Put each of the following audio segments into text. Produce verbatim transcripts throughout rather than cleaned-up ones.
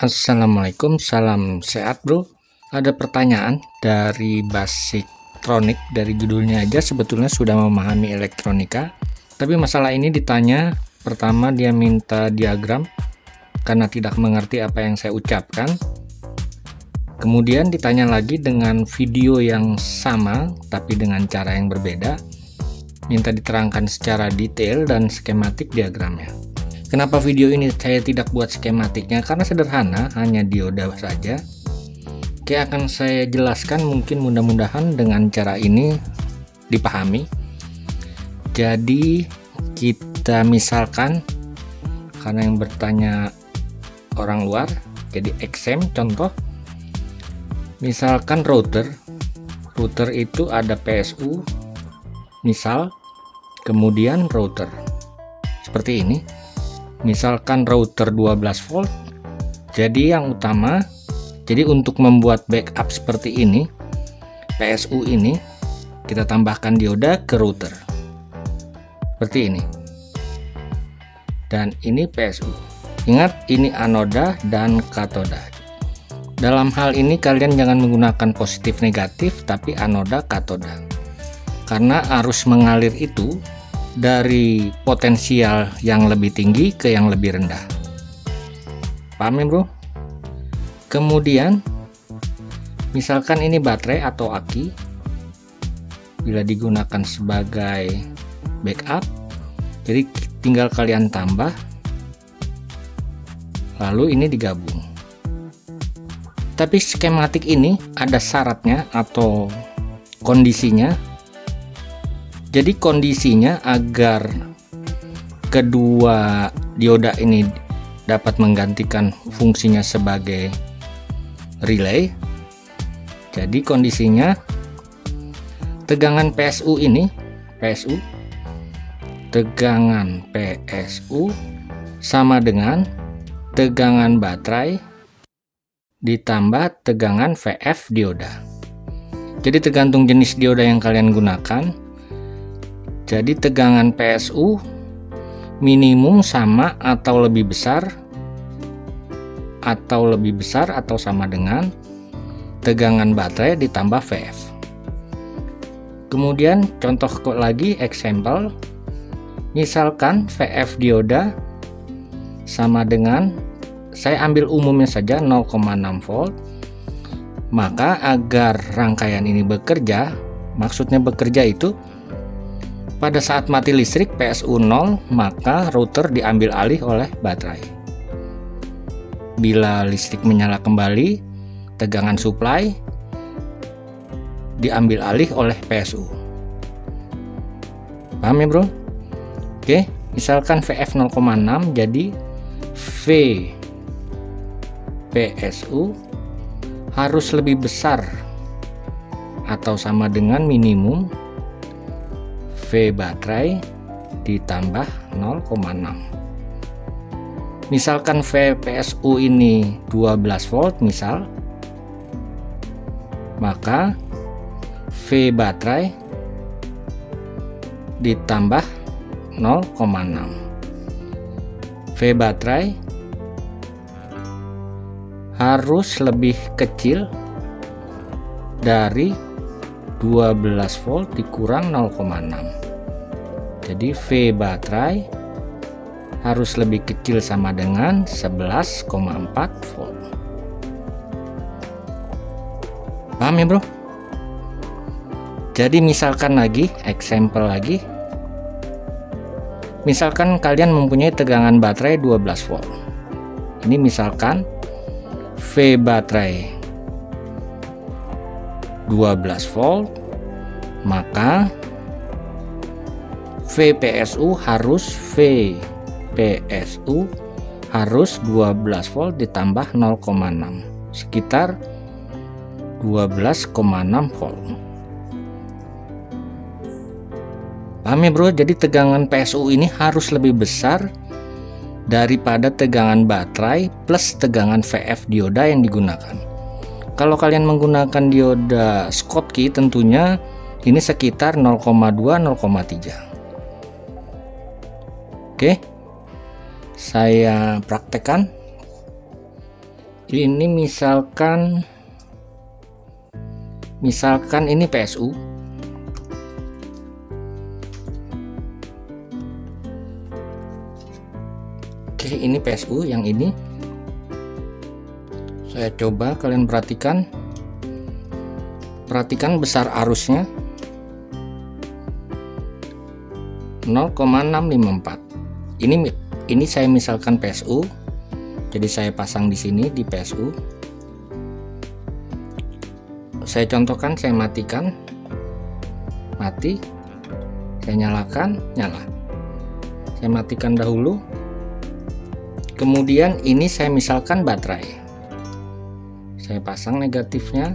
Assalamualaikum, salam sehat bro. Ada pertanyaan dari Basictronic, dari judulnya aja sebetulnya sudah memahami elektronika, tapi masalah ini ditanya. Pertama dia minta diagram karena tidak mengerti apa yang saya ucapkan. Kemudian ditanya lagi dengan video yang sama tapi dengan cara yang berbeda, minta diterangkan secara detail dan skematik diagramnya. Kenapa video ini saya tidak buat skematiknya? Karena sederhana, hanya dioda saja. Oke, akan saya jelaskan, mungkin mudah-mudahan dengan cara ini dipahami. Jadi kita misalkan, karena yang bertanya orang luar, jadi exam contoh. Misalkan router, router itu ada P S U, misal, kemudian router seperti ini. Misalkan router dua belas volt, jadi yang utama, jadi untuk membuat backup seperti ini, P S U ini kita tambahkan dioda ke router seperti ini, dan ini P S U. Ingat, ini anoda dan katoda. Dalam hal ini kalian jangan menggunakan positif negatif, tapi anoda katoda, karena arus mengalir itu dari potensial yang lebih tinggi ke yang lebih rendah. Paham ya bro? Kemudian misalkan ini baterai atau aki, bila digunakan sebagai backup, jadi tinggal kalian tambah, lalu ini digabung. Tapi skematik ini ada syaratnya atau kondisinya. Jadi kondisinya agar kedua dioda ini dapat menggantikan fungsinya sebagai relay. Jadi kondisinya tegangan P S U ini, P S U, tegangan P S U sama dengan tegangan baterai ditambah tegangan V F dioda. Jadi tergantung jenis dioda yang kalian gunakan. Jadi tegangan P S U minimum sama atau lebih besar, atau lebih besar atau sama dengan tegangan baterai ditambah V F. Kemudian contoh lagi, example, misalkan V F dioda sama dengan, saya ambil umumnya saja nol koma enam volt, maka agar rangkaian ini bekerja, maksudnya bekerja itu pada saat mati listrik P S U nol, maka router diambil alih oleh baterai. Bila listrik menyala kembali, tegangan supply diambil alih oleh P S U. Paham ya bro? Oke, misalkan V F nol koma enam, jadi V P S U harus lebih besar atau sama dengan minimum V baterai ditambah nol koma enam. Misalkan V P S U ini dua belas volt misal, maka V baterai ditambah nol koma enam. V baterai harus lebih kecil dari dua belas volt dikurang nol koma enam. Jadi V baterai harus lebih kecil sama dengan sebelas koma empat volt. Paham ya bro? Jadi misalkan lagi, example lagi, misalkan kalian mempunyai tegangan baterai dua belas volt. Ini misalkan V baterai dua belas volt, maka V P S U harus V P S U harus dua belas volt ditambah nol koma enam, sekitar dua belas koma enam volt. Paham ya bro? Jadi tegangan P S U ini harus lebih besar daripada tegangan baterai plus tegangan V F dioda yang digunakan. Kalau kalian menggunakan dioda Schottky, tentunya ini sekitar nol koma dua nol koma tiga. Oke, saya praktekkan. Ini misalkan misalkan ini P S U. Oke, ini P S U yang ini. Saya coba, kalian perhatikan. Perhatikan besar arusnya nol koma enam lima empat. Ini ini saya misalkan P S U. Jadi saya pasang di sini di P S U. Saya contohkan, saya matikan. Mati. Saya nyalakan, nyala. Saya matikan dahulu. Kemudian ini saya misalkan baterai, saya pasang negatifnya,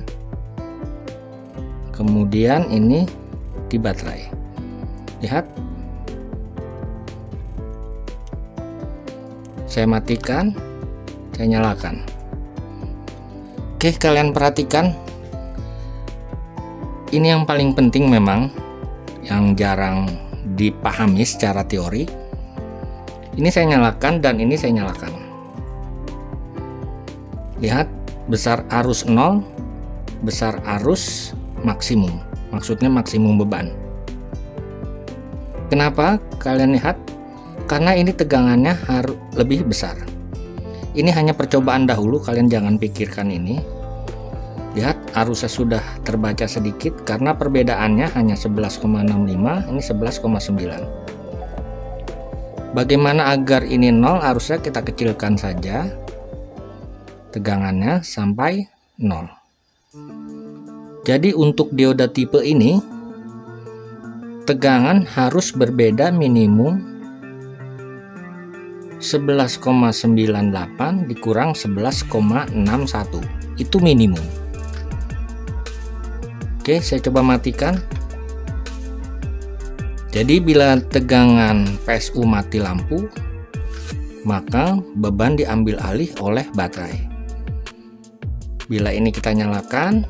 kemudian ini di baterai. Lihat, saya matikan, saya nyalakan. Oke, kalian perhatikan, ini yang paling penting memang, yang jarang dipahami secara teori. Ini saya nyalakan dan ini saya nyalakan. Lihat, besar arus nol, besar arus maksimum. Maksudnya maksimum beban. Kenapa? Kalian lihat, karena ini tegangannya harus lebih besar. Ini hanya percobaan dahulu, kalian jangan pikirkan ini. Lihat, arusnya sudah terbaca sedikit karena perbedaannya hanya sebelas koma enam lima, ini sebelas koma sembilan. Bagaimana agar ini nol? Harusnya kita kecilkan saja tegangannya sampai nol. Jadi untuk dioda tipe ini tegangan harus berbeda minimum sebelas koma sembilan delapan dikurang sebelas koma enam satu. Itu minimum. Oke, saya coba matikan. Jadi bila tegangan P S U mati lampu, maka beban diambil alih oleh baterai. Bila ini kita nyalakan,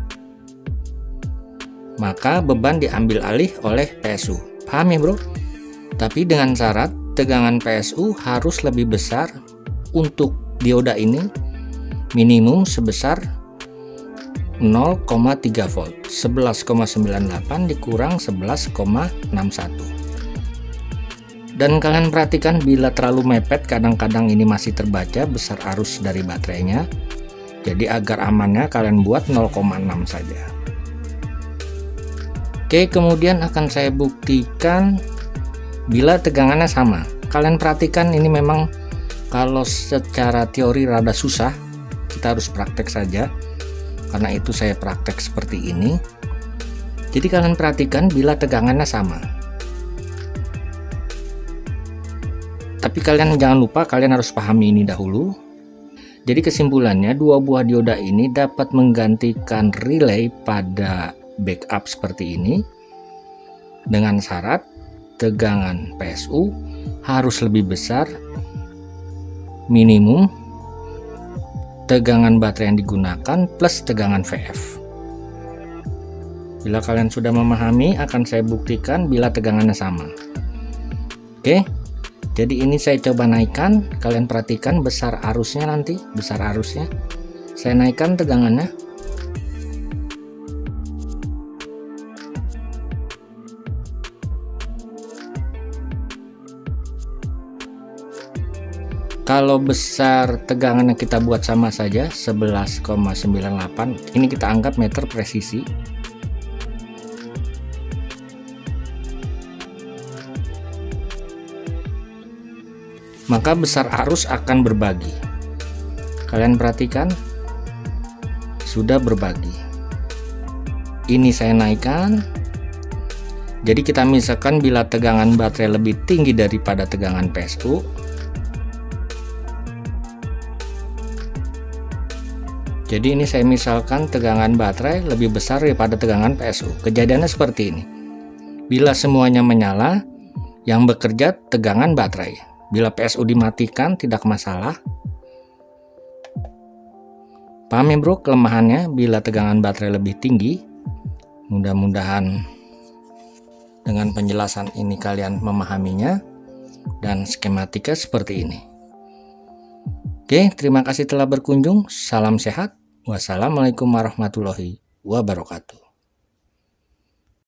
maka beban diambil alih oleh P S U. Paham ya bro? Tapi dengan syarat tegangan P S U harus lebih besar untuk dioda ini, minimum sebesar nol koma tiga volt, sebelas koma sembilan delapan dikurang sebelas koma enam satu. Dan kalian perhatikan, bila terlalu mepet kadang-kadang ini masih terbaca besar arus dari baterainya. Jadi agar amannya kalian buat nol koma enam saja. Oke, kemudian akan saya buktikan bila tegangannya sama. Kalian perhatikan, ini memang kalau secara teori rada susah, kita harus praktek saja. Karena itu saya praktek seperti ini. Jadi kalian perhatikan bila tegangannya sama. Tapi kalian jangan lupa, kalian harus pahami ini dahulu. Jadi kesimpulannya, dua buah dioda ini dapat menggantikan relay pada backup seperti ini. Dengan syarat tegangan P S U harus lebih besar minimum tegangan baterai yang digunakan plus tegangan V F. Bila kalian sudah memahami, akan saya buktikan bila tegangannya sama. Oke, jadi ini saya coba naikkan. Kalian perhatikan besar arusnya nanti, besar arusnya. Saya naikkan tegangannya. Kalau besar tegangan yang kita buat sama saja, sebelas koma sembilan delapan, ini kita anggap meter presisi. Maka besar arus akan berbagi. Kalian perhatikan, sudah berbagi. Ini saya naikkan. Jadi kita misalkan bila tegangan baterai lebih tinggi daripada tegangan P S U, jadi ini saya misalkan tegangan baterai lebih besar daripada tegangan P S U. Kejadiannya seperti ini. Bila semuanya menyala, yang bekerja tegangan baterai. Bila P S U dimatikan tidak masalah. Paham ya bro kelemahannya bila tegangan baterai lebih tinggi? Mudah-mudahan dengan penjelasan ini kalian memahaminya dan skematika seperti ini. Oke, terima kasih telah berkunjung. Salam sehat. Wassalamualaikum warahmatullahi wabarakatuh.